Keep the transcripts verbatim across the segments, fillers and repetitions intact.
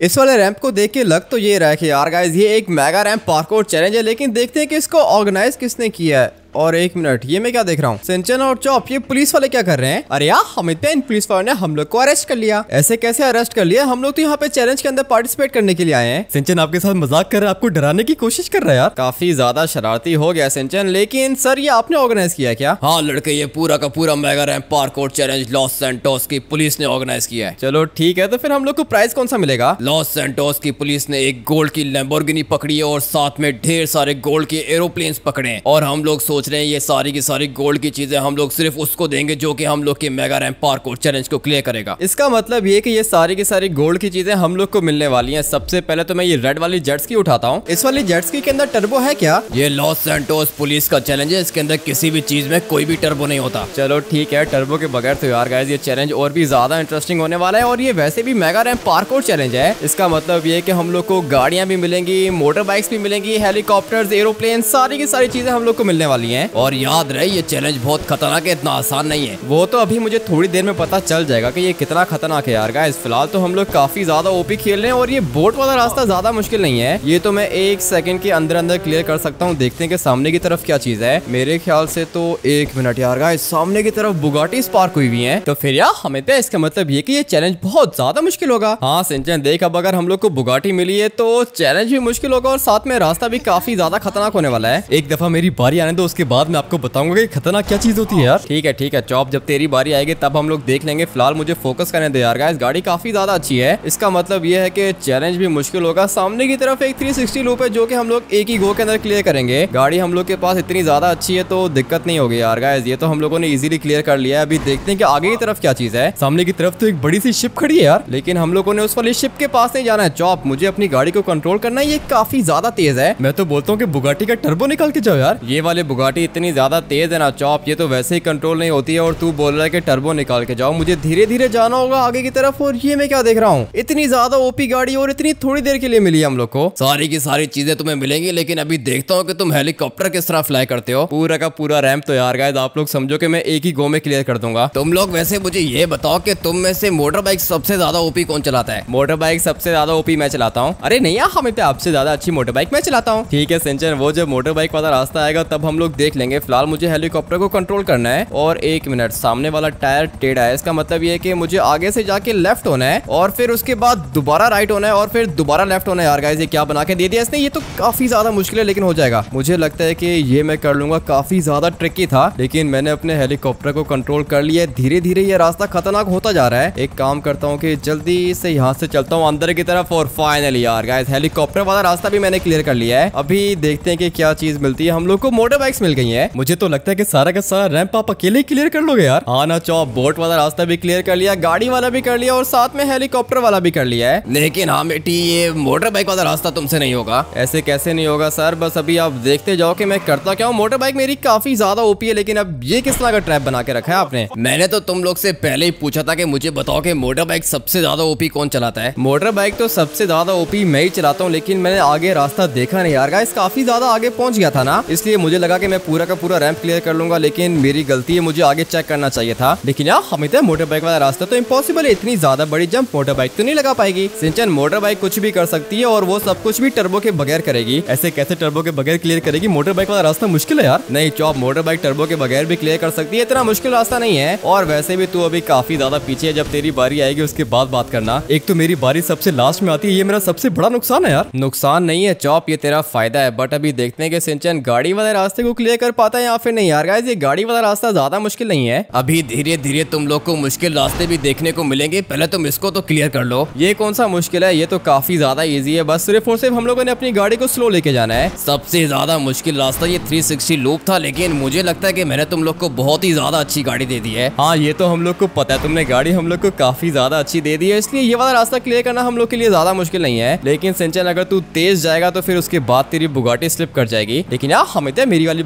इस वाले रैंप को देख के लग तो ये रहा है कि यार गाइस ये एक मेगा रैंप पार्कोर चैलेंज है, लेकिन देखते हैं कि इसको ऑर्गेनाइज किसने किया है। और एक मिनट, ये मैं क्या देख रहा हूँ, सिंचन और चॉप ये पुलिस वाले क्या कर रहे हैं? अरे यार हम इन पुलिस वालों ने हम लोग को अरेस्ट कर लिया। ऐसे कैसे अरेस्ट कर लिया? हम लोग तो यहाँ पे चैलेंज के अंदर पार्टिसिपेट करने के लिए आए हैं। सिंचन आपके साथ मजाक कर रहा है, आपको डराने की कोशिश कर रहा है यार। काफी ज्यादा शरारती हो गया सिंचन, लेकिन सर ये आपने ऑर्गेनाइज किया क्या? हाँ लड़के, ये पूरा का पूरा mega ramp parkour challenge Los Santos की पुलिस ने ऑर्गेनाइज किया है। चलो ठीक है, तो फिर हम लोग को प्राइस कौन सा मिलेगा? लॉस सैंटोस की पुलिस ने एक गोल्ड की लैम्बोर्गिनी पकड़ी है और साथ में ढेर सारे गोल्ड के एरोप्लेन्स पकड़े हैं। और हम लोग सोच रहे हैं ये सारी की सारी गोल्ड की चीजें हम लोग सिर्फ उसको देंगे जो कि हम लोग के मेगा रैंप पार्कोर चैलेंज को क्लियर करेगा। इसका मतलब ये कि ये सारी की सारी गोल्ड की चीजें हम लोग को मिलने वाली हैं। सबसे पहले तो मैं ये रेड वाली जेट स्की उठाता हूँ। इस वाली जेट स्की के अंदर टर्बो है क्या? ये लॉस सैंटोस पुलिस का चैलेंज है, इसके अंदर किसी भी चीज में कोई भी टर्बो नहीं होता। चलो ठीक है, टर्बो के बगैर तो यार गाइस ये चैलेंज और भी ज्यादा इंटरेस्टिंग होने वाला है। और ये वैसे भी मेगा रैंप पार्कोर चैलेंज है, इसका मतलब ये कि हम लोग को गाड़ियां भी मिलेंगी, मोटर बाइक्स भी मिलेंगी, हेलीकॉप्टर्स, एरोप्लेन, सारी की सारी चीजें हम लोग को मिलने वाली है। और याद रहे ये चैलेंज बहुत खतरनाक है, इतना आसान नहीं है। वो तो अभी मुझे थोड़ी देर में पता चल जाएगा कि ये कितना खतरनाक है यार गाइस। फिलहाल तो हम लोग काफी ज्यादा ओपी खेल रहे हैं और ये बोट वाला रास्ता ज्यादा मुश्किल नहीं है। ये तो मैं एक सेकंड के अंदर अंदर क्लियर कर सकता हूँ। देखते हैं कि सामने की तरफ क्या चीज है। मेरे ख्याल से तो एक मिनट यार गाइस, सामने की तरफ बुगाटी स्पार्क हुई हुई है। तो फिर यार हमें तो इसका मतलब ये कि ये चैलेंज बहुत ज्यादा मुश्किल होगा। हाँ सिंचन देख, अब अगर हम लोग को बुगाटी मिली है तो चैलेंज भी मुश्किल होगा और साथ में रास्ता भी काफी ज्यादा खतरनाक होने वाला है। एक दफा मेरी बारी आने दो, उसके बाद मैं आपको बताऊंगा कि खतरनाक क्या चीज होती है यार। ठीक है ठीक है चॉप, जब तेरी बारी आएगी तब हम लोग देख लेंगे। फिलहाल मुझे फोकस करने दे यार गाइस, गाड़ी काफी ज्यादा अच्छी है। इसका मतलब ये है कि चैलेंज भी मुश्किल होगा। सामने की तरफ एक थ्री सिक्सटी लूप है जो कि हम लोग एक ही गो के अंदर क्लियर करेंगे। गाड़ी हम लोग के पास इतनी ज्यादा अच्छी है तो दिक्कत नहीं होगी यार गाइस। ये तो हम लोगों ने इजीली क्लियर कर लिया है। अभी देखते हैं कि आगे की तरफ क्या चीज है। सामने की तरफ तो एक बड़ी सी शिप खड़ी है यार, लेकिन हम लोगों ने उस वाली शिप के पास नहीं जाना है। चॉप, मुझे अपनी गाड़ी को कंट्रोल करना है, ये काफी ज्यादा तेज है। मैं तो बोलता हूँ कि बुगाटी का टर्बो निकाल के जाओ यार। ये वाली बुगाटी इतनी ज्यादा तेज है ना चॉप, ये तो वैसे ही कंट्रोल नहीं होती है और तू बोल रहा है कि टर्बो निकाल के जाओ। मुझे धीरे धीरे जाना होगा आगे की तरफ। और ये मैं क्या देख रहा हूँ, इतनी ज्यादा ओपी गाड़ी और इतनी थोड़ी देर के लिए मिली हम लोग को। सारी की सारी चीजें तुम्हें मिलेंगी, लेकिन अभी देखता हूँ कि तुम हेलीकॉप्टर किस तरह फ्लाई करते हो। पूरा का पूरा रैंप तो यार गाइस आप लोग समझो कि मैं एक ही गो में क्लियर कर दूंगा। तुम लोग वैसे मुझे ये बताओ कि तुम में से मोटर बाइक सबसे ज्यादा ओपी कौन चलाता है? मोटर बाइक सबसे ज्यादा ओपी मैं चलाता हूँ। अरे नहीं यार, हमें आपसे ज्यादा अच्छी मोटर बाइक मैं चलाता हूँ। ठीक है सिंचन, वो जब मोटर बाइक वाला रास्ता आएगा तब हम लोग देख लेंगे। फिलहाल मुझे हेलीकॉप्टर को कंट्रोल करना है। और एक मिनट, सामने वाला टायर टेढ़ा है, इसका मतलब ये है कि मुझे आगे से जाके लेफ्ट होना है और फिर उसके बाद दोबारा राइट होना है और फिर दोबारा लेफ्ट होना है। यार गाइस ये क्या बना के दे दिया इसने, ये तो काफी ज्यादा मुश्किल है लेकिन हो जाएगा। मुझे लगता है कि ये मैं कर लूंगा। काफी ज्यादा ट्रिकी था लेकिन मैंने अपने हेलीकॉप्टर को कंट्रोल कर लिया। धीरे धीरे ये रास्ता खतरनाक होता जा रहा है। एक काम करता हूँ कि जल्दी से यहाँ से चलता हूँ अंदर की तरफ और फाइनली यार गाइस हेलीकॉप्टर वाला रास्ता भी मैंने क्लियर कर लिया है। अभी देखते हैं कि क्या चीज मिलती है। हम लोग को मोटर बाइक्स मिल गई है। मुझे तो लगता है कि सारा का सारा रैंप आप अकेले ही क्लियर कर लोगे यार। हाँ ना चॉप, बोट वाला रास्ता भी क्लियर कर लिया, गाड़ी वाला भी कर लिया और साथ में हेलीकॉप्टर वाला भी कर लिया है। लेकिन हाँ बेटी, ये मोटर बाइक वाला रास्ता तुमसे नहीं होगा। ऐसे कैसे नहीं होगा सर, बस अभी आप देखते जाओ कि मैं करता क्या हूँ। मोटर बाइक मेरी काफी ज्यादा ओपी है, लेकिन अब ये किस तरह का ट्रैप बना के रखा है आपने? मैंने तो तुम लोग से पहले ही पूछा था कि मुझे बताओ कि मोटर बाइक सबसे ज्यादा ओपी कौन चलाता है। मोटर बाइक तो सबसे ज्यादा ओपी मैं ही चलाता हूँ, लेकिन मैंने आगे रास्ता देखा नहीं यार गाइस, काफी ज्यादा आगे पहुंच गया था ना, इसलिए मुझे लगा कि मैं पूरा का पूरा रैंप क्लियर कर लूंगा। लेकिन मेरी गलती है, मुझे आगे चेक करना चाहिए था। लेकिन यार हमें तो मोटर बाइक वाला रास्ता तो इम्पॉसिबल है, इतनी ज्यादा बड़ी जंप मोटर बाइक तो नहीं लगा पाएगी। सिंचन, मोटर बाइक कुछ भी कर सकती है और वो सब कुछ भी टर्बो के बगैर करेगी। ऐसे कैसे टर्बो के बगैर क्लियर करेगी? मोटर बाइक वाला रास्ता मुश्किल है यार। नहीं चॉप, मोटर बाइक टर्बो के बगैर भी क्लियर कर सकती है, इतना मुश्किल रास्ता नहीं है। और वैसे भी तू अभी काफी ज्यादा पीछे है, जब तेरी बारी आएगी उसके बाद बात करना। एक तो मेरी बारी सबसे लास्ट में आती है, ये मेरा सबसे बड़ा नुकसान है यार। नुकसान नहीं है चॉप, ये तेरा फायदा है। बट अभी देखते हैं कि सिंचन गाड़ी वाले रास्ते को क्लियर कर पाता है या फिर नहीं। यार गाइस ये गाड़ी वाला रास्ता ज्यादा मुश्किल नहीं है। अभी धीरे धीरे तुम लोग को मुश्किल रास्ते भी देखने को मिलेंगे, पहले तुम इसको तो क्लियर कर लो। ये कौन सा मुश्किल है, ये तो काफी ज्यादा इजी है। बस सिर्फ और सिर्फ हम लोगों ने अपनी गाड़ी को स्लो लेके जाना है। सबसे ज्यादा मुश्किल रास्ता ये थ्री सिक्सटी लूप था, लेकिन मुझे लगता है कि मैंने तुम लोग को बहुत ही ज्यादा अच्छी गाड़ी दे दी है। हाँ ये तो हम लोग को पता है, तुमने गाड़ी हम लोग को काफी ज्यादा अच्छी दे दी है, इसलिए ये वाला रास्ता क्लियर करना हम लोग के लिए ज्यादा मुश्किल नहीं है। लेकिन सिंचन, अगर तू तेज जाएगा तो फिर उसके बाद तेरी बुगाटी स्लिप कर जाएगी। लेकिन यार हमें तो मेरी वाली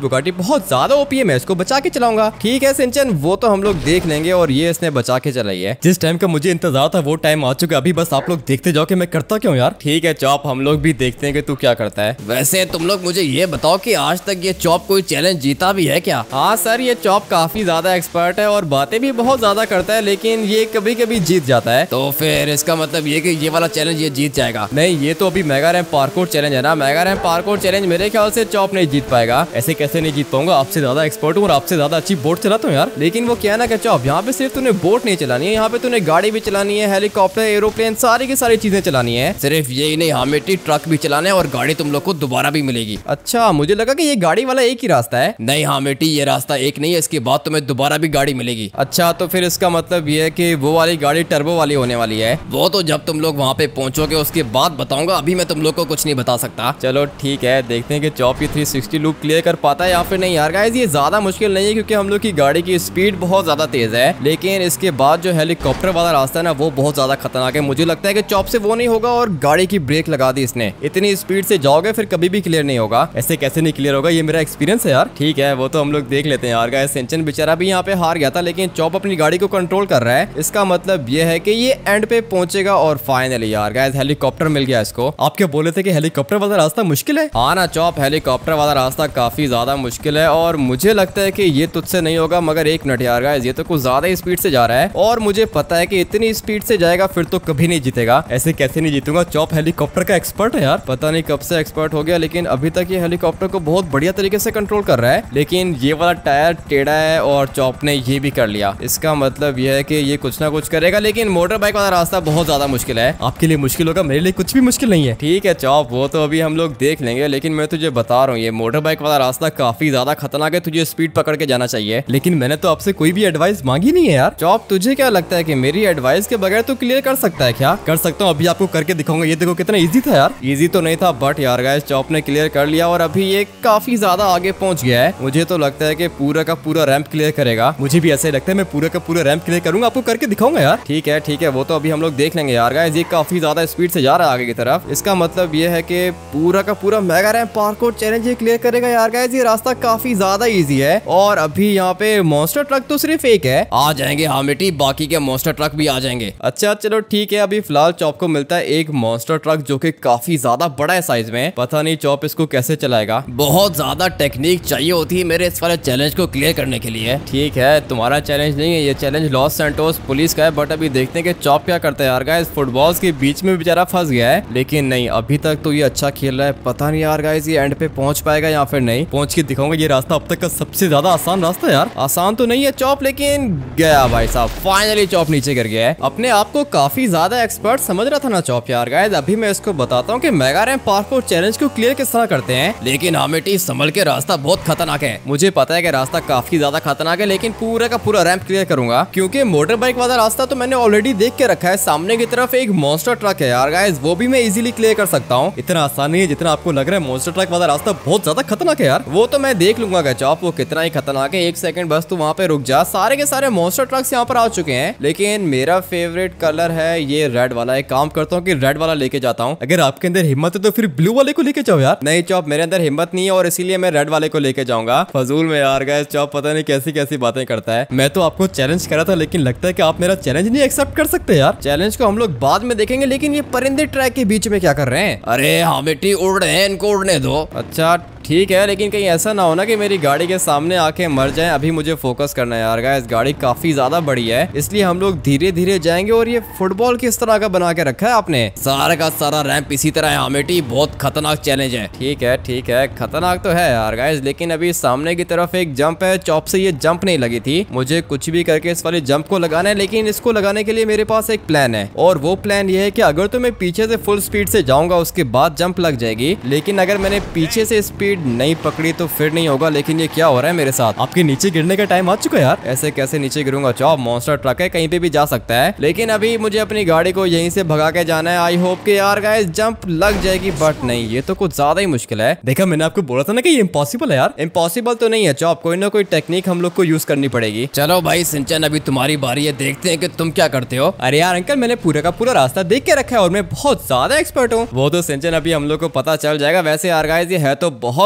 बुगाटी बहुत ज्यादा ओपी है, मैं इसको बचा के चलाऊंगा। ठीक है सिंचन, वो तो हम लोग देख लेंगे। और ये इसने बचा के चलाई है। जिस टाइम का मुझे इंतजार था वो टाइम आ चुका है। अभी बस आप लोग देखते जाओ कि मैं करता क्यों यार। ठीक है चॉप, हम लोग भी देखते हैं कि तू क्या करता है। वैसे तुम लोग मुझे ये बताओ कि आज तक ये चॉप कोई चैलेंज जीता भी है क्या? हाँ सर, ये चॉप काफी ज्यादा एक्सपर्ट है और बातें भी बहुत ज्यादा करता है, लेकिन ये कभी कभी जीत जाता है। तो फिर इसका मतलब ये कि ये वाला चैलेंज ये जीत जाएगा? नहीं, ये तो अभी मेगा रैंप पार्कोर चैलेंज है ना। मेगा रैंप पार्कोर चैलेंज मेरे ख्याल से चॉप नहीं जीत पाएगा। ऐसे कैसे नहीं जीत पाऊंगा, आपसे ज्यादा एक्सपर्ट हूँ और आपसे ज्यादा अच्छी बोट चलाता हूँ यार। लेकिन वो क्या है ना कि चॉप, यहाँ पे सिर्फ तूने बोट नहीं चलानी है, यहाँ पे तूने गाड़ी भी चलानी है, हेलीकॉप्टर, एरोप्लेन, सारी की सारी चीजें चलानी है। सिर्फ यही नहीं, हमें ट्रक भी चलाना है और गाड़ी तुम लोग को दोबारा भी मिलेगी। अच्छा, मुझे लगा कि ये गाड़ी वाला एक ही रास्ता है। नहीं हाँ बेटी, ये रास्ता एक नहीं है, इसके बाद तुम्हें दोबारा भी गाड़ी मिलेगी। अच्छा, तो फिर इसका मतलब ये है कि वो वाली गाड़ी टर्बो वाली होने वाली है। वो तो जब तुम लोग वहाँ पे पहुंचोगे उसके बाद बताऊंगा, अभी मैं तुम लोग को कुछ नहीं बता सकता। चलो ठीक है, देखते हैं कि चॉप ये थ्री सिक्सटी लूप क्लियर कर पाता है या फिर नहीं। यार गाइस, ये ज्यादा मुश्किल नहीं है क्योंकि हम लोग की गाड़ी की स्पीड बहुत ज्यादा तेज है। लेकिन इसके बाद जो हेलीकॉप्टर वाला रास्ता है ना, वो बहुत ज्यादा खतरनाक है। मुझे लगता है कि चॉप से वो नहीं होगा और गाड़ी की ब्रेक लगा दी इसने। इतनी स्पीड से जाओगे फिर कभी भी क्लियर नहीं होगा। ऐसे कैसे नहीं क्लियर होगा, ये मेरा एक्सपीरियंस है यार। ठीक है, वो तो हम लोग देख लेते हैं यार। गाइस, सिंचन बेचारा भी यहाँ पे हार गया था, लेकिन चॉप अपनी गाड़ी को कंट्रोल कर रहा है। इसका मतलब ये है कि ये एंड पे पहुंचेगा। और फाइनली यार गाइस, हेलीकॉप्टर मिल गया इसको। आप क्या बोले थे कि हेलीकॉप्टर वाला रास्ता मुश्किल है? हाँ ना चॉप, हेलीकॉप्टर वाला रास्ता काफी ज्यादा मुश्किल है और मुझे लगता है कि ये तुझसे नहीं होगा। मगर एक मिनट यार गाइस, ये तो कुछ ज्यादा स्पीड से जा रहा है और मुझे पता है कि इतनी स्पीड से जाएगा फिर तो कभी नहीं जीतेगा। ऐसे कैसे नहीं जीतूंगा, चॉप हेलीकॉप्टर का एक्सपर्ट है यार। पता नहीं कब से एक्सपर्ट हो गया, लेकिन अभी तक ये हेलीकॉप्टर को बहुत बढ़िया तरीके से कंट्रोल कर रहा है। लेकिन ये वाला टायर टेढ़ा है और चॉप ने ये भी कर लिया। इसका मतलब ये है कि ये कुछ ना कुछ करेगा। लेकिन मोटर बाइक वाला रास्ता बहुत ज्यादा मुश्किल है। आपके लिए मुश्किल होगा, मेरे लिए कुछ भी मुश्किल नहीं है। ठीक है चॉप, वो तो अभी हम लोग देख लेंगे। लेकिन मैं तुझे बता रहा हूँ, ये मोटर बाइक वाला रास्ता काफी ज्यादा खतरनाक है। तुझे स्पीड पकड़ के जाना चाहिए। लेकिन मैंने तो आपसे कोई भी एडवाइस मांगी नहीं है यार। चॉप, तुझे क्या लगता है कि मेरी एडवाइस के बगैर तो क्लियर कर सकता है क्या? कर सकता हूँ, अभी आपको करके दिखाऊंगा। ये देखो कितना इजी था यार। इजी तो नहीं था बट यार गाइस, चॉप ने क्लियर कर लिया और अभी ये काफी ज्यादा आगे पहुंच गया है। मुझे तो लगता है कि पूरा का पूरा रैंप क्लियर करेगा। मुझे भी ऐसे लगता है, मैं पूरा का पूरा रैंप क्लियर करूंगा, आपको करके दिखाऊंगा यार। ठीक है ठीक है, वो तो अभी हम लोग देख लेंगे यार गाइस। ये काफी ज्यादा स्पीड से जा रहा है आगे की तरफ। इसका मतलब ये है कि पूरा का पूरा मेगा रैंप पार्कोर चैलेंज ये क्लियर करेगा यार गाइस। ये रास्ता काफी ज्यादा इजी है और अभी यहाँ पे मॉन्स्टर ट्रक तो सिर्फ एक है। आ जाएंगे हाँ बेटी, बाकी के मॉन्स्टर ट्रक भी आ जाएंगे। अच्छा चलो ठीक है, अभी फिलहाल चॉप को मिलता है एक मॉन्स्टर ट्रक जो कि काफी ज्यादा बड़ा है साइज में। पता नहीं चॉप इसको कैसे चलाएगा। बहुत ज्यादा टेक्निक चाहिए होती है मेरे इस वाले चैलेंज को क्लियर करने के लिए। ठीक है, तुम्हारा चैलेंज नहीं है ये चैलेंज लॉस सैंटोस पुलिस का है। बट अभी देखते हैं कि चॉप क्या करता है यार गाइस। फुटबॉल्स के बीच में बेचारा फंस गया है, लेकिन नहीं, अभी तक तो ये अच्छा खेल रहा है। पता नहीं यार गाइस, ये एंड पे पहुंच पाएगा या फिर नहीं। पहुंच के दिखाऊंगा। ये रास्ता अब तक का सबसे ज्यादा आसान रास्ता है यार। आसान तो नहीं है चॉप, लेकिन गया भाई साहब। फाइनली चॉप नीचे गिर गया है। अपने आप को काफी ज्यादा एक्सपर्ट समझ रहा था ना चॉप यार गाइस। अभी मैं इसको बताता हूँ कि मेगा रैंप पार्कोर चैलेंज को क्लियर किस तरह करते हैं। लेकिन हाँ बेटी, संभल के, रास्ता बहुत खतरनाक है। मुझे पता है कि रास्ता काफी ज्यादा खतरनाक है, लेकिन पूरा का पूरा रैंप क्लियर करूंगा क्योंकि मोटर बाइक वाला रास्ता तो मैंने ऑलरेडी देख के रखा है। सामने की तरफ एक मॉन्स्टर ट्रक है यार गाइस, वो भी मैं इजीली क्लियर कर सकता हूँ। इतना आसान नहीं है जितना आपको लग रहा है। मॉन्स्टर ट्रक वाला रास्ता बहुत ज्यादा खतरनाक है यार। वो तो मैं देख लूंगा चॉप, वो कितना ही खतरनाक है। एक सेकंड बस तू वहाँ पे रुक जा। सारे के सारे मॉन्स्टर ट्रक्स यहाँ पर आ चुके हैं, लेकिन मेरा फेवरेट कलर है ये रेड वाला। एक काम करता हूँ कि रेड वाला लेके जाता हूँ। अगर आपके अंदर हिम्मत है तो फिर ब्लू वाले को लेके जाओ यार। नहीं चॉप, मेरे अंदर हिम्मत नहीं है और इसीलिए मैं रेड वाले को लेके जाऊंगा। फजूल में यार गाइस, चॉप पता नहीं कैसी कैसी बातें करता है। मैं तो आपको चैलेंज करा था, लेकिन लगता है कि आप मेरा चैलेंज नहीं एक्सेप्ट कर सकते यार। चैलेंज को हम लोग बाद में देखेंगे, लेकिन ये परिंदे ट्रैक के बीच में क्या कर रहे हैं? अरे हाँ बेटी, उड़ रहे हैं, इनको उड़ने दो। अच्छा ठीक है, लेकिन कहीं ऐसा ना हो ना कि मेरी गाड़ी के सामने आके मर जाए। अभी मुझे फोकस करना है यार गाइस। गाड़ी काफी ज्यादा बड़ी है, इसलिए हम लोग धीरे धीरे जाएंगे। और ये फुटबॉल किस तरह का बना के रखा है आपने? सारा का सारा रैंप इसी तरह है बेटी, बहुत खतरनाक चैलेंज है। ठीक है ठीक है, खतरनाक तो है यार गाइस, लेकिन अभी सामने की तरफ एक जंप है। चॉप से ये जंप नहीं लगी थी। मुझे कुछ भी करके इस वाली जंप को लगाना है, लेकिन इसको लगाने के लिए मेरे पास एक प्लान है। और वो प्लान ये है कि अगर तो मैं पीछे से फुल स्पीड से जाऊंगा उसके बाद जंप लग जाएगी, लेकिन अगर मैंने पीछे से स्पीड नहीं पकड़ी तो फिर नहीं होगा। लेकिन ये क्या हो रहा है मेरे साथ? आपके नीचे गिरने का टाइम आ चुका है यार। ऐसे कैसे नीचे गिरूंगा चॉप? मॉन्स्टर ट्रक है, कहीं पे भी जा सकता है। लेकिन अभी मुझे अपनी गाड़ी को यहीं से भगा के जाना है। आई होप कि यार गाइस जंप लग जाएगी, बट नहीं, ये तो कुछ ज्यादा ही मुश्किल है। देखा, मैंने आपको बोला था ना कि ये इम्पॉसिबल है यार। इम्पॉसिबल तो नहीं है चॉप, कोई ना कोई टेक्निक हम लोग को यूज करनी पड़ेगी। चलो भाई सिंचन, अभी तुम्हारी बारी है, देखते हैं कि तुम क्या करते हो। अरे यार अंकल, मैंने पूरा का पूरा रास्ता देख के रखा है और मैं बहुत ज्यादा एक्सपर्ट हूँ। वो तो सिंचन अभी हम लोग को पता चल जाएगा। वैसे यार गाइस, ये है तो बहुत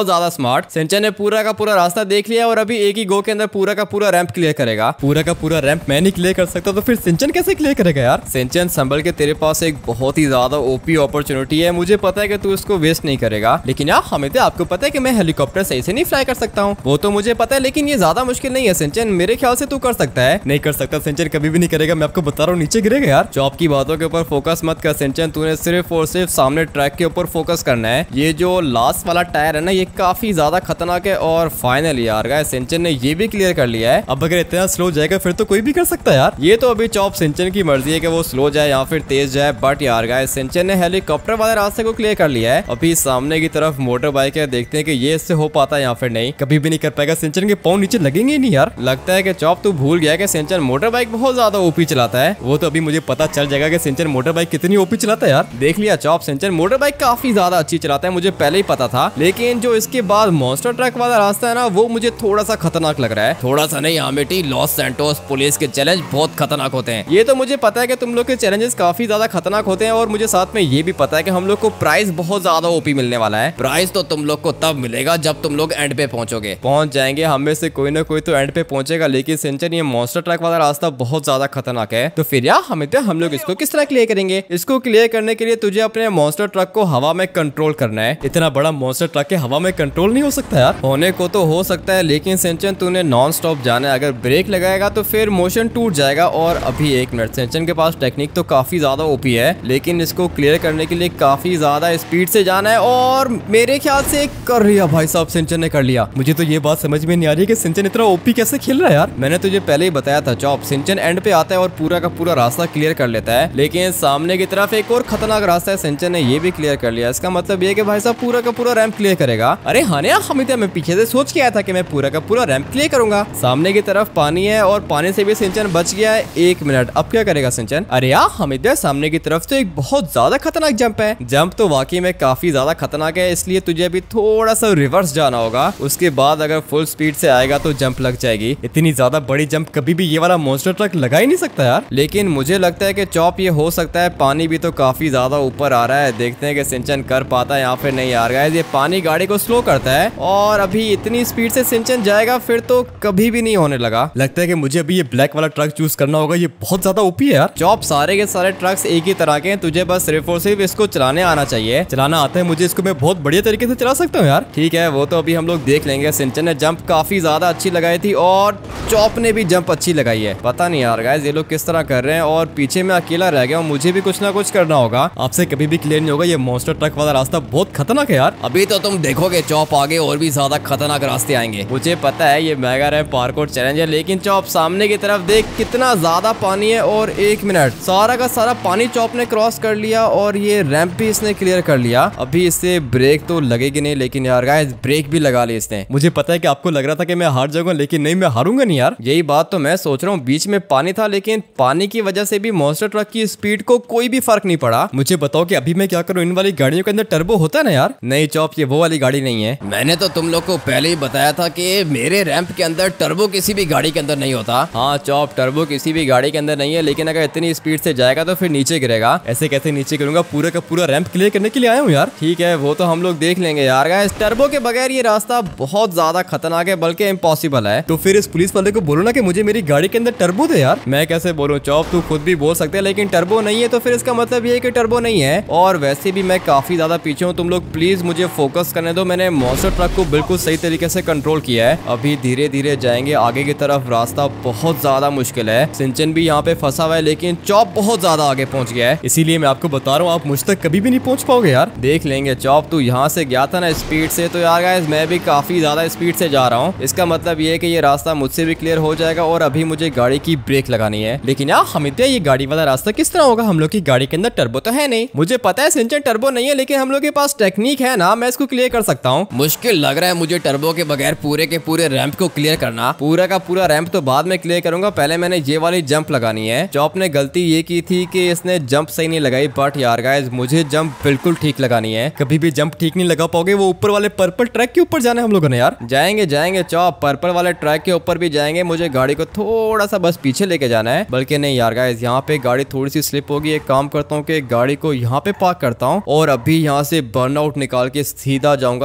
बहुत ज्यादा स्मार्ट। सिंचन ने पूरा का पूरा रास्ता देख लिया और अभी एक ही गो के अंदर पूरा का पूरा रैंप क्लियर करेगा। पूरा का पूरा रैंप मैं नहीं क्लियर कर सकता तो फिर सिंचन कैसे क्लियर करेगा यार। सिंचन संभल के, तेरे पास एक बहुत ही ज्यादा ओपी अपॉर्चुनिटी है। मुझे पता है कि तू इसको वेस्ट नहीं करेगा, लेकिन यार हमें तो आपको पता है कि मैं हेलीकॉप्टर सही से नहीं फ्लाई कर सकता हूँ, वो तो मुझे पता है, लेकिन ये ज्यादा मुश्किल नहीं है सिंचन। मेरे ख्याल से तू कर सकता है। नहीं कर सकता सिंचन, कभी भी नहीं करेगा, मैं आपको बता रहा हूँ, नीचे गिरेगा यार। चॉप की बातों के ऊपर फोकस मत कर सिंचन, तूने सिर्फ और सिर्फ सामने ट्रैक के ऊपर फोकस करना है। ये जो लास्ट वाला टायर है ना, ये काफी ज्यादा खतरनाक है। और फाइनली यार गाइस सिंचन ने ये भी क्लियर कर लिया है। अब अगर इतना स्लो जाएगा फिर तो कोई भी कर सकता है यार। ये तो अभी चॉप सिंचन की मर्जी है कि वो स्लो जाए या फिर तेज जाए, बट यार गाइस सिंचन ने हेलीकॉप्टर वाले रास्ते को क्लियर कर लिया है। अभी सामने की तरफ मोटर बाइक है, देखते हैं कि ये इससे हो पाता है या फिर नहीं। कभी भी नहीं कर पाएगा, सिंचन के पाँव नीचे लगेंगे नहीं यार। लगता है कि चॉप तू भूल गया कि सिंचन मोटर बाइक बहुत ज्यादा ओपी चलाता है। वो तो अभी मुझे पता चल जाएगा कि सिंचन मोटर बाइक कितनी ओपी चलाता है यार। देख लिया चॉप, सिंचन मोटर बाइक काफी ज्यादा अच्छी चलाता है, मुझे पहले ही पता था। लेकिन जो इसके बाद मॉन्स्टर ट्रक वाला रास्ता है ना, वो मुझे थोड़ा सा खतरनाक लग रहा है। थोड़ा सा नहीं आमिटी, लॉस सैंटोस पुलिस के चैलेंज बहुत खतरनाक होते हैं। ये तो मुझे पता है कि तुम लोग के चैलेंजेस काफी ज्यादा खतरनाक होते हैं, और मुझे साथ में ये भी पता है कि हम लोग को प्राइस बहुत ज्यादा ओपी मिलने वाला है। प्राइस तो तुम लोग को तब मिलेगा जब तुम लोग एंड पे पहुंचोगे। पहुंच जाएंगे, हम में से कोई ना कोई तो एंड पे पहुंचेगा। लेकिन सिंचन ये मॉन्स्टर ट्रक वाला रास्ता बहुत ज्यादा खतरनाक है, तो फिर यार हमें तो हम लोग इसको किस तरह क्लियर करेंगे। इसको क्लियर करने के लिए तुझे अपने मॉन्स्टर ट्रक को हवा में कंट्रोल करना है। इतना बड़ा मॉन्स्टर ट्रक के हवा में कंट्रोल नहीं हो सकता यार। होने को तो हो सकता है, लेकिन सिंचन तूने नॉन स्टॉप जाना है। अगर ब्रेक लगाएगा तो फिर मोशन टूट जाएगा। और अभी एक मिनट, सिंचन के पास टेक्निक तो काफी ज्यादा ओपी है, लेकिन इसको क्लियर करने के लिए काफी ज्यादा स्पीड से जाना है। और मेरे ख्याल से कर लिया भाई साहब, सिंचन ने कर लिया। मुझे तो ये बात समझ में नहीं आ रही कि सिंचन इतना ओपी कैसे खेल रहा है यार। मैंने तुझे पहले ही बताया था चॉप, सिंचन एंड पे आता है और पूरा का पूरा रास्ता क्लियर कर लेता है। लेकिन सामने की तरफ एक और खतरनाक रास्ता है, सिंचन ने ये भी क्लियर कर लिया। इसका मतलब ये कि भाई साहब पूरा का पूरा रैंप क्लियर करेगा। अरे हाँ यार, हमें मैं पीछे से सोच के आया था कि मैं पूरा का पूरा रैंप क्लियर करूंगा। सामने की तरफ पानी है और पानी से भी सिंचन बच गया है। एक मिनट, अब क्या करेगा सिंचन। अरे यार हमिद, सामने की तरफ तो एक बहुत ज्यादा खतरनाक जंप है। जंप तो वाकई में काफी ज्यादा खतरनाक है, इसलिए तुझे अभी थोड़ा सा रिवर्स जाना होगा। उसके बाद अगर फुल स्पीड से आएगा तो जंप लग जाएगी। इतनी ज्यादा बड़ी जंप कभी भी ये वाला मॉन्स्टर ट्रक लगा ही नहीं सकता यार। लेकिन मुझे लगता है कि चॉप ये हो सकता है। पानी भी तो काफी ज्यादा ऊपर आ रहा है, देखते हैं कि सिंचन कर पाता है या फिर नहीं। यार गाइस ये पानी गाड़ी को स्लो करता है, और अभी इतनी स्पीड से सिंचन जाएगा फिर तो कभी भी नहीं होने लगा। लगता है कि मुझे अभी ये ब्लैक वाला ट्रक चूज करना होगा, ये बहुत ज्यादा ओपी है यार। चॉप, सारे के सारे ट्रक्स एक ही तरह के हैं, तुझे बस सिर्फ और सिर्फ इसको चलाने आना चाहिए। चलाना आता है मुझे, इसको मैं बहुत बढ़िया तरीके से चला सकता हूँ यार। ठीक है, वो तो अभी हम लोग देख लेंगे। सिंचन ने जंप काफी ज्यादा अच्छी लगाई थी और चॉप ने भी जंप अच्छी लगाई है। पता नहीं यार गाइस ये लोग किस तरह कर रहे हैं, और पीछे मैं अकेला रह गया हूँ। मुझे भी कुछ ना कुछ करना होगा, आपसे कभी भी क्लियर नहीं होगा। ये मॉन्स्टर ट्रक वाला रास्ता बहुत खतरनाक है यार। अभी तो तुम देखोगे चॉप आगे और भी ज्यादा खतरनाक रास्ते आएंगे। मुझे पता है ये मेगा रैंप पार्कोर चैलेंज है, लेकिन चॉप सामने की तरफ देख कितना ज्यादा पानी है। और एक मिनट, सारा का सारा पानी चॉप ने क्रॉस कर लिया और ये रैंप भी इसने क्लियर कर लिया। अभी इससे ब्रेक तो लगेगी नहीं, लेकिन यार गाइस ब्रेक भी लगा ली इसने। मुझे पता है कि आपको लग रहा था कि मैं हार जाऊंगा, लेकिन नहीं, मैं हारूंगा नहीं यार। यही बात तो मैं सोच रहा हूँ। बीच में पानी था, लेकिन पानी की वजह से भी मॉन्स्टर ट्रक की स्पीड को कोई भी फर्क नहीं पड़ा। मुझे बताओ कि अभी मैं क्या करूँ। इन वाली गाड़ियों के अंदर टर्बो होता है ना यार। नहीं चॉप, ये वो वाली गाड़ी नहीं है। मैंने तो तुम लोग को पहले ही बताया था कि मेरे रैंप के अंदर टर्बो किसी भी गाड़ी के अंदर नहीं होता। हाँ चॉप, टर्बो किसी भी गाड़ी के अंदर नहीं है, लेकिन अगर इतनी स्पीड से जाएगा तो फिर नीचे गिरेगा। ऐसे कैसे नीचे गिरूंगा, पूरा का पूरा रैंप क्लियर करने के लिए आया हूँ यार। ठीक है, वो तो हम लोग देख लेंगे यार। गाइस टर्बो के बगैर ये रास्ता बहुत ज्यादा खतरनाक है, बल्कि इम्पॉसिबल है। तो फिर इस पुलिस वाले को बोलो ना कि मुझे मेरी गाड़ी के अंदर टर्बो दे यार। मैं कैसे बोलूं चॉप, तू खुद भी बोल सकते हैं, लेकिन टर्बो नहीं है तो फिर इसका मतलब ये है कि टर्बो नहीं है। और वैसे भी मैं काफी ज्यादा पीछे हूँ, तुम लोग प्लीज मुझे फोकस करने दो। मैंने मॉन्स्टर ट्रक को बिल्कुल सही तरीके से कंट्रोल किया है। अभी धीरे धीरे जाएंगे आगे की तरफ। रास्ता बहुत ज्यादा मुश्किल है। सिंचन भी यहाँ पे फंसा हुआ है, लेकिन चॉप बहुत ज्यादा आगे पहुंच गया है। इसीलिए मैं आपको बता रहा हूँ, आप मुझ तक कभी भी नहीं पहुंच पाओगे यार। देख लेंगे चॉप, तू यहाँ से गया था ना स्पीड से, तो यार गाइस मैं भी काफी ज्यादा स्पीड से जा रहा हूँ। इसका मतलब ये है कि ये रास्ता मुझसे भी क्लियर हो जाएगा। और अभी मुझे गाड़ी की ब्रेक लगानी है। लेकिन यार हमिद, ये गाड़ी वाला रास्ता किस तरह होगा। हम लोग की गाड़ी के अंदर टर्बो तो है नहीं। मुझे पता है सिंचन टर्बो नहीं है, लेकिन हम लोग के पास टेक्निक है ना, मैं इसको क्लियर कर सकता हूँ। मुश्किल लग रहा है मुझे टर्बो के बगैर पूरे के पूरे रैंप को क्लियर करना। पूरा का पूरा रैंप तो बाद में क्लियर करूंगा, पहले मैंने ये वाली जंप लगानी है। चॉप ने गलती ये की थी कि इसने जंप सही नहीं लगाई, बट यार गाइस मुझे जंप बिल्कुल ठीक लगानी है। कभी भी जंप ठीक नहीं लगा पाओगे। वो ऊपर वाले पर्पल ट्रैक के ऊपर जाना है हम लोगों ने यार। जाएंगे जाएंगे चॉप, पर्पल वाले ट्रैक के ऊपर भी जाएंगे। मुझे गाड़ी को थोड़ा सा बस पीछे लेके जाना है। बल्कि नहीं यार गाइस, यहाँ पे गाड़ी थोड़ी सी स्लिप होगी। एक काम करता हूँ कि गाड़ी को यहाँ पे पार्क करता हूँ और अभी यहाँ से बर्नआउट निकाल के सीधा जाऊंगा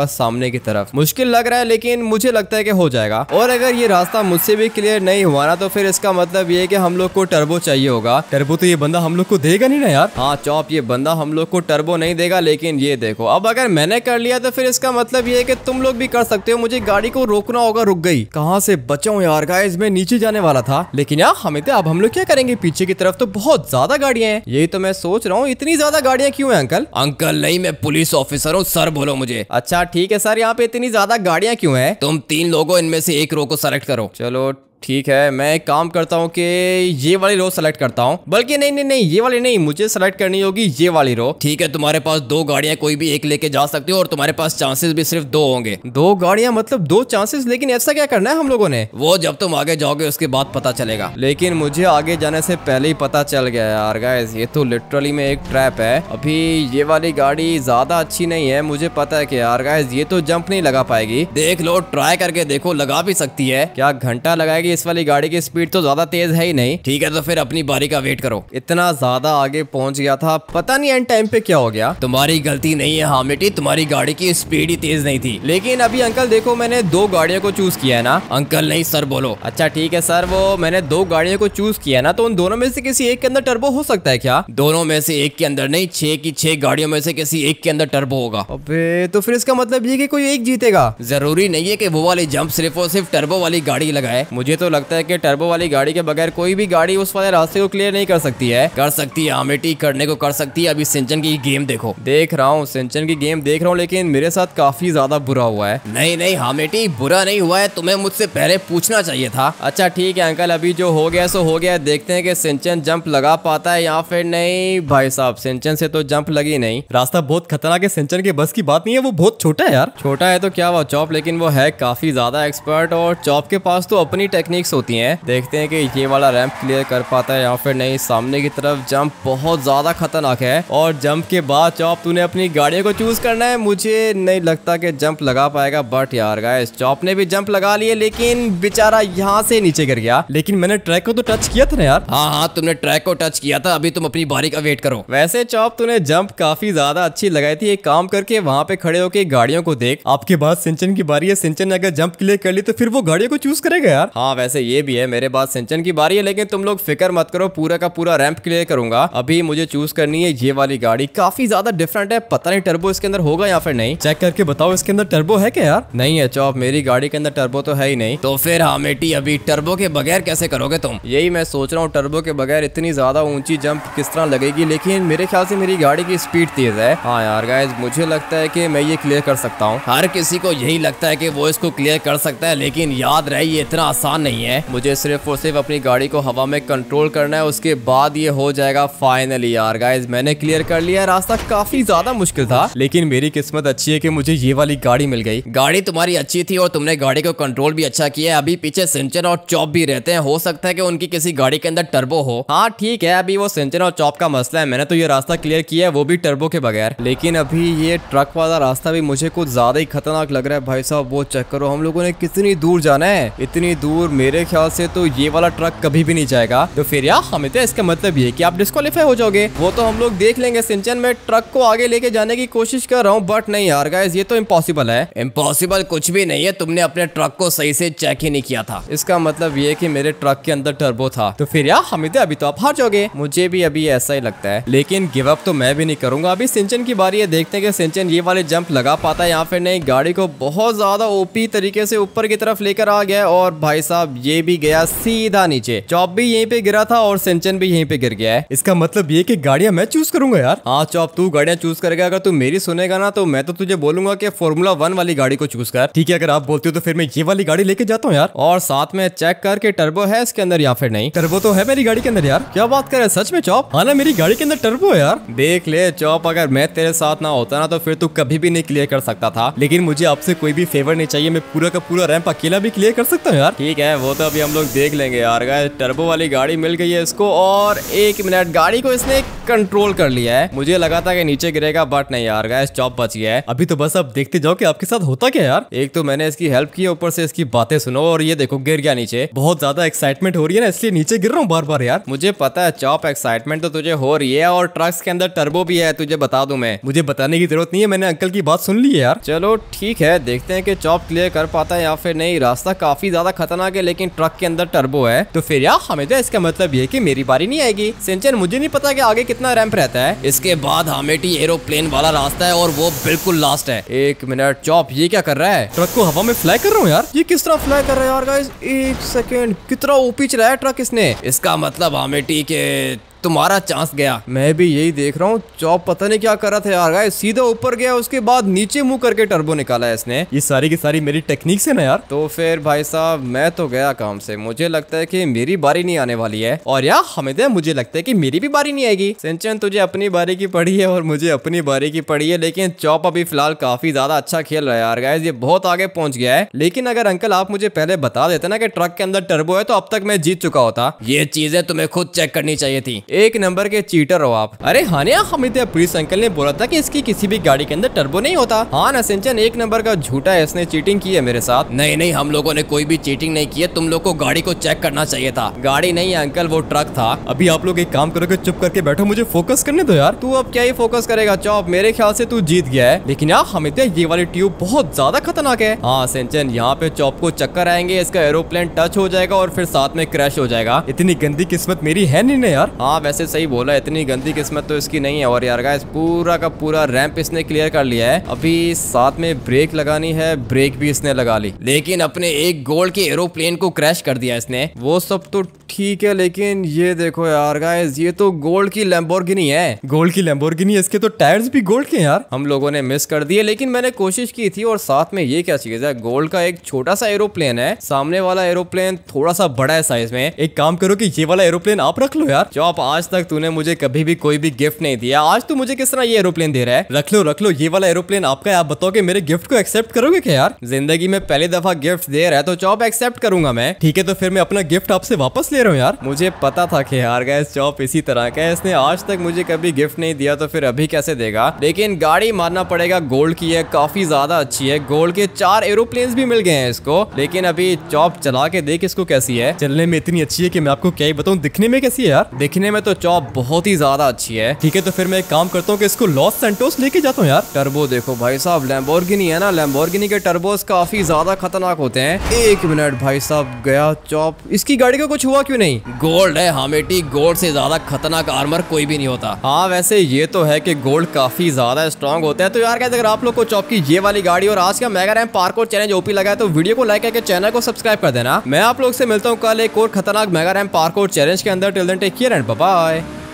सामने की तरफ। मुश्किल लग रहा है लेकिन मुझे लगता है कि हो जाएगा। और अगर ये रास्ता मुझसे भी क्लियर नहीं हुआ ना तो फिर इसका मतलब ये है कि हम लोग को टर्बो चाहिए होगा। टर्बो तो ये बंदा हम लोग को देगा नहीं ना यार। हाँ चॉप, ये बंदा हम लोग को टर्बो नहीं देगा, लेकिन ये देखो अब अगर मैंने कर लिया तो फिर इसका मतलब ये है कि तुम लोग भी कर सकते हो। मुझे गाड़ी को रोकना होगा। रुक गई, कहाँ से बचाऊं यार गाइस, मैं नीचे जाने वाला था। लेकिन यार हमें तो अब हम लोग क्या करेंगे, पीछे की तरफ तो बहुत ज्यादा गाड़ियां हैं। यही तो मैं सोच रहा हूँ, इतनी ज्यादा गाड़ियां क्यों हैं अंकल? अंकल नहीं, मैं पुलिस ऑफिसर हूँ, सर बोलो मुझे। अच्छा ठीक है सर, यहाँ पे इतनी ज्यादा गाड़ियां क्यों हैं? तुम तीन लोगों इनमें से एक रो को सेलेक्ट करो। चलो ठीक है, मैं एक काम करता हूँ कि ये वाली रो सेलेक्ट करता हूँ। बल्कि नहीं नहीं नहीं ये वाली नहीं, मुझे सेलेक्ट करनी होगी ये वाली रो। ठीक है, तुम्हारे पास दो गाड़ियां, कोई भी एक लेके जा सकते हो और तुम्हारे पास चांसेस भी सिर्फ दो होंगे। दो गाड़ियां मतलब दो चांसेस? लेकिन ऐसा क्या करना है हम लोगों ने? वो जब तुम आगे जाओगे उसके बाद पता चलेगा। लेकिन मुझे आगे जाने से पहले ही पता चल गया यार गाइस, ये तो लिटरली में एक ट्रैप है। अभी ये वाली गाड़ी ज्यादा अच्छी नहीं है, मुझे पता है कि यार गाइस ये तो जंप नहीं लगा पाएगी। देख लो, ट्राई करके देखो, लगा भी सकती है। क्या घंटा लगाएगी इस वाली गाड़ी की? स्पीड तो ज्यादा तेज है ही नहीं। ठीक है तो फिर अपनी बारी का वेट करो। इतना ज्यादा आगे पहुंच गया था, पता नहीं एंड टाइम पे क्या हो गया। तुम्हारी गलती नहीं है हामिटी, तुम्हारी गाड़ी की स्पीड ही तेज नहीं थी। लेकिन अभी अंकल देखो, मैंने दो गाड़ियों को चूज किया है ना। अंकल नहीं सर बोलो। अच्छा ठीक है सर, वो मैंने दो गाड़ियों को चूज किया ना, तो उन दोनों में से किसी एक के अंदर टर्बो हो सकता है क्या? दोनों में से एक के अंदर नहीं, छह की छह गाड़ियों में से किसी एक के अंदर टर्बो होगा। अबे तो फिर इसका मतलब ये कि कोई एक जीतेगा? जरूरी नहीं है कि वो वाली जंप सिर्फ और सिर्फ टर्बो वाली गाड़ी लगाए। मुझे तो लगता है कि टर्बो वाली गाड़ी के बगैर कोई भी गाड़ी उस वाले रास्ते को क्लियर नहीं कर सकती है। कर सकती है हामिटी, करने को कर सकती है। अभी सिंचन की गेम देखो। देख रहा हूँ, सिंचन की गेम देख रहा हूँ, लेकिन मेरे साथ काफी ज्यादा बुरा हुआ है। नहीं नहीं हामिटी, बुरा नहीं हुआ है, तुम्हें मुझसे पहले पूछना चाहिए था। अच्छा ठीक है अंकल, अभी जो हो गया सो हो गया। देखते हैं कि सिंचन जंप लगा पाता है या फिर नहीं। भाई साहब सिंचन से तो जंप लगी नहीं। रास्ता बहुत खतरनाक है, सिंचन के बस की बात नहीं है, वो बहुत छोटा है यार। छोटा है तो क्या हुआ चॉप, लेकिन वो है काफी ज्यादा एक्सपर्ट और चॉप के पास तो अपनी टेक्निक्स होती हैं। देखते हैं कि ये वाला रैंप क्लियर कर पाता है या फिर नहीं। सामने की तरफ जंप बहुत ज्यादा खतरनाक है और जंप के बाद चॉप तूने अपनी गाड़ियों को चूज करना है। मुझे नहीं लगता कि जंप लगा पाएगा, बट यार गाइस चॉप ने भी जंप लगा लिए, लेकिन बेचारा यहाँ से नीचे गिर गया। लेकिन मैंने ट्रैक को तो टच किया था ना यार। हाँ हाँ तुमने ट्रैक को टच किया था। अभी तुम अपनी बारी का वेट करो। वैसे चॉप तूने जंप काफी ज्यादा अच्छी लगाई थी। एक काम करके वहाँ पे खड़े होके गाड़ियों को देख। आपके बाद सिंचन की बारी है। सिंचन ने अगर जंप क्लियर कर ली तो फिर वो गाड़ियों को चूज करेगा यार। हाँ वैसे ये भी है, मेरे बाद सिंचन की बारी है, लेकिन तुम लोग फिक्र मत करो, पूरा का पूरा रैंप क्लियर करूंगा। अभी मुझे चूज करनी है ये वाली गाड़ी। काफी ज्यादा डिफरेंट है, पता नहीं टर्बो इसके अंदर होगा या फिर नहीं। चेक करके बताओ इसके अंदर टर्बो है क्या यार? नहीं है चॉप, मेरी गाड़ी के अंदर टर्बो तो है ही नहीं। तो फिर हामिटी अभी टर्बो के बगैर कैसे करोगे तुम? यही मैं सोच रहा हूँ, टर्बो के बगैर इतनी ज्यादा ऊंची जंप किस तरह लगेगी। लेकिन मेरे ख्याल से मेरी गाड़ी की स्पीड तेज है। हाँ यार गाइस मुझे लगता है कि मैं ये क्लियर कर सकता हूँ। हर किसी को यही लगता है कि वो इसको क्लियर कर सकता है, लेकिन याद रहे ये इतना आसान नहीं है। मुझे सिर्फ और सिर्फ अपनी गाड़ी को हवा में कंट्रोल करना है, उसके बाद ये हो जाएगा फाइनली। यार गाइस मैंने क्लियर कर लिया। रास्ता काफी ज्यादा मुश्किल था, लेकिन मेरी किस्मत अच्छी है कि मुझे ये वाली गाड़ी मिल गई। गाड़ी तुम्हारी अच्छी थी और तुमने गाड़ी को कंट्रोल भी अच्छा किया है। अभी पीछे सिंचन और चॉप भी रहते हैं, हो सकता है कि उनकी किसी गाड़ी के अंदर टर्बो हो। हाँ ठीक है, अभी वो सिंचन और चॉप का मसला है। मैंने तो ये रास्ता क्लियर किया है, वो भी टर्बो के बगैर। लेकिन अभी ये ट्रक वाला रास्ता भी मुझे कुछ ज्यादा ही खतरनाक लग रहा है। भाई साहब वो चेक करो, हम लोगों ने कितनी दूर जाना है। इतनी दूर मेरे ख्याल से तो ये वाला ट्रक कभी भी नहीं जाएगा। तो फिर यार हमें तो इसका मतलब ये कि आप डिस्क्वालीफाई हो जाओगे। वो तो हम लोग देख लेंगे। सिंचन में ट्रक को आगे लेके जाने की कोशिश कर रहा हूँ, बट नहीं यार गाइस ये तो इम्पॉसिबल है। इम्पॉसिबल कुछ भी नहीं है, तुमने अपने ट्रक को सही से चेक ही नहीं किया था। इसका मतलब ये कि मेरे ट्रक के अंदर टर्बो था। तो फिर यार हमिद अभी तो आप हार जाओगे। मुझे भी अभी ऐसा ही लगता है, लेकिन गिव अप तो मैं भी नहीं करूंगा। अभी सिंचन की बारी है, देखते हैं कि सिंचन ये वाले जंप लगा पाता है या फिर नहीं। गाड़ी को बहुत ज्यादा ओपी तरीके से ऊपर की तरफ लेकर आ गया और भाई साहब ये भी गया सीधा नीचे। चॉप भी यहीं पे गिरा था और सिंचन भी यहीं पे गिर गया है। इसका मतलब ये कि गाड़ियां मैं चूज करूंगा यार। हाँ चॉप तू गाड़ियां चूज करेगा। अगर तू मेरी सुनेगा ना तो मैं तो तुझे बोलूंगा कि फॉर्मूला वन वाली गाड़ी को चूज कर। ठीक है अगर आप बोलते हो तो फिर मैं ये वाली गाड़ी लेके जाता हूँ यार। और साथ में चेक करके टर्बो है इसके अंदर या फिर नहीं। टर्बो तो है मेरी गाड़ी के अंदर यार। क्या बात कर रहे हैं सच में चॉप? हाँ ना मेरी गाड़ी के अंदर टर्बो है यार। देख ले चॉप, अगर मैं तेरे साथ ना होता ना तो फिर तू कभी भी नहीं क्लियर कर सकता था। लेकिन मुझे आपसे कोई भी फेवर नहीं चाहिए, मैं पूरा का पूरा रैंप अकेला भी क्लियर कर सकता हूँ यार। ठीक है है वो तो अभी हम लोग देख लेंगे यार। गाइस टर्बो वाली गाड़ी मिल गई है इसको और एक मिनट गाड़ी को इसने कंट्रोल कर लिया है। मुझे लगा था कि नीचे गिरेगा बट नहीं यार। गाइस चॉप बच गया है। अभी तो बस अब देखते जाओ कि आपके साथ होता क्या यार। एक तो मैंने इसकी हेल्प की, ऊपर से इसकी बातें सुनो और ये देखो गिर गया नीचे। बहुत ज्यादा एक्साइटमेंट हो रही है ना, इसलिए नीचे गिर रहा हूँ बार बार यार। मुझे पता है चॉप, एक्साइटमेंट तो तुझे हो रही है और ट्रक्स के अंदर टर्बो भी है, तुझे बता दूं मैं। मुझे बताने की जरूरत नहीं है, मैंने अंकल की बात सुन ली है यार। चलो ठीक है, देखते हैं कि चॉप क्लियर कर पाता है या फिर नहीं। रास्ता काफी ज्यादा खतरनाक है लेकिन ट्रक के अंदर टर्बो है तो फिर यार हमें तो इसका मतलब ये कि मेरी बारी नहीं आएगी। सिंचन मुझे नहीं पता कि आगे कितना रैंप रहता है। इसके बाद हामेटी एरोप्लेन वाला रास्ता है और वो बिल्कुल लास्ट है। एक मिनट, चॉप ये क्या कर रहा है? ट्रक को हवा में फ्लाई कर रहा हूँ यार। ये किस तरह फ्लाई कर रहा है यार? गाइस एक सेकेंड, कितना ऊपर चला है ट्रक इसने। इसका मतलब हामेटी के तुम्हारा चांस गया। मैं भी यही देख रहा हूँ। चॉप पता नहीं क्या कर रहा था यार। गाइस सीधा ऊपर गया, उसके बाद नीचे मुंह करके टर्बो निकाला है इसने। ये सारी की सारी मेरी टेक्निक से ना यार। तो फिर भाई साहब मैं तो गया काम से। मुझे लगता है कि मेरी बारी नहीं आने वाली है और यार हमें मुझे लगता है कि मेरी भी बारी नहीं आएगी। सिंचन तुझे अपनी बारी की पड़ी है और मुझे अपनी बारी की पड़ी है, लेकिन चॉप अभी फिलहाल काफी ज्यादा अच्छा खेल रहा है यार। गाइस ये बहुत आगे पहुंच गया है, लेकिन अगर अंकल आप मुझे पहले बता देते ना कि ट्रक के अंदर टर्बो है तो अब तक मैं जीत चुका होता। ये चीजें तुम्हें खुद चेक करनी चाहिए थी। एक नंबर के चीटर हो आप। अरे हाँ ना, हमें तो पुलिस अंकल ने बोला था कि इसकी किसी भी गाड़ी के अंदर टर्बो नहीं होता। हाँ ना सिंचन, एक नंबर का झूठा है, इसने चीटिंग की है मेरे साथ। नहीं नहीं, हम लोगों ने कोई भी चीटिंग नहीं की है। तुम लोग को गाड़ी को चेक करना चाहिए था। गाड़ी नहीं है अंकल, वो ट्रक था। अभी आप लोग एक काम करोगे, चुप करके बैठो, मुझे फोकस करने दो यार। तू अब क्या ही फोकस करेगा चॉप, मेरे ख्याल से तू जीत गया है। लेकिन यार हमें तो ये वाली ट्यूब बहुत ज्यादा खतरनाक है। हाँ सिंचन, यहाँ पे चॉप को चक्कर आएंगे, इसका एरोप्लेन टच हो जाएगा और फिर साथ में क्रैश हो जाएगा। इतनी गंदी किस्मत मेरी है नहीं ना यार। हाँ वैसे सही बोला, इतनी गंदी किस्मत तो इसकी नहीं है। और यार गाइस पूरा का पूरा रैंप इसने क्लियर कर लिया है। अभी साथ में ब्रेक लगानी है, ब्रेक भी इसने लगा ली, लेकिन अपने एक गोल्ड के एरोप्लेन को क्रैश कर दिया इसने। वो सब तो ठीक है, लेकिन ये देखो यार गाइस, ये तो गोल्ड की लैम्बोर्गिनी है। गोल्ड की लैम्बोर्गिनी, इसके तो टायर्स भी गोल्ड के यार। हम लोगों ने मिस कर दिए, लेकिन मैंने कोशिश की थी। और साथ में ये क्या चीज है? गोल्ड का एक छोटा सा एरोप्लेन है, सामने वाला एरोप्लेन थोड़ा सा बड़ा है साइज में। एक काम करो कि ये वाला एरोप्लेन आप रख लो यार। चॉप आज तक तूने मुझे कभी भी कोई भी गिफ्ट नहीं दिया, आज तू मुझे किस तरह ये एरोप्लेन दे रहा है? रख लो रख लो, ये वाला एरोप्लेन आपका है। आप बताओ कि मेरे गिफ्ट को एक्सेप्ट करोगे क्या यार? जिंदगी में पहली दफा गिफ्ट दे रहा है तो चॉप एक्सेप्ट करूंगा मैं। ठीक है तो फिर मैं अपना गिफ्ट आपसे वापस ले रहा हूँ यार। मुझे पता था कि यार गाइस चॉप इसी तरह का है, इसने आज तक मुझे कभी गिफ्ट नहीं दिया तो फिर अभी कैसे देगा? लेकिन गाड़ी मानना पड़ेगा, गोल्ड की है, काफी ज्यादा अच्छी है। गोल्ड के चार एरोप्लेन भी मिल गए हैं इसको। लेकिन अभी चॉप चला के देख इसको कैसी है। चलने में इतनी अच्छी है कि मैं आपको क्या ही बताऊं, दिखने में कैसी है यार? दिखने में तो चॉप बहुत ही ज्यादा अच्छी है। ठीक है तो फिर मैं एक काम करता हूँ कि इसको लॉस सैंटोस लेके जाता हूँ यार। टर्बो देखो भाई साहब, लैम्बोर्गिनी है ना, लैम्बोर्गिनी के टर्बोस काफी ज्यादा खतरनाक होते हैं। एक मिनट भाई साहब, गया चॉप। इसकी गाड़ी का कुछ हुआ क्यों नहीं? गोल्ड है हामेटी, गोल्ड से ज्यादा खतरनाक आर्मर कोई भी नहीं होता। हाँ वैसे ये तो है कि गोल्ड काफी ज्यादा स्ट्रॉन्ग होता है। तो यार कहते अगर आप लोग को चॉप की ये वाली गाड़ी और आज का mega ramp parkour challenge OP लगा है तो वीडियो को लाइक करके चैनल को सब्सक्राइब कर देना। मैं आप लोग से मिलता हूँ कल एक और खतरनाक मेगा रैंप पार्कोर चैलेंज के अंदर। Till then take care and bye bye.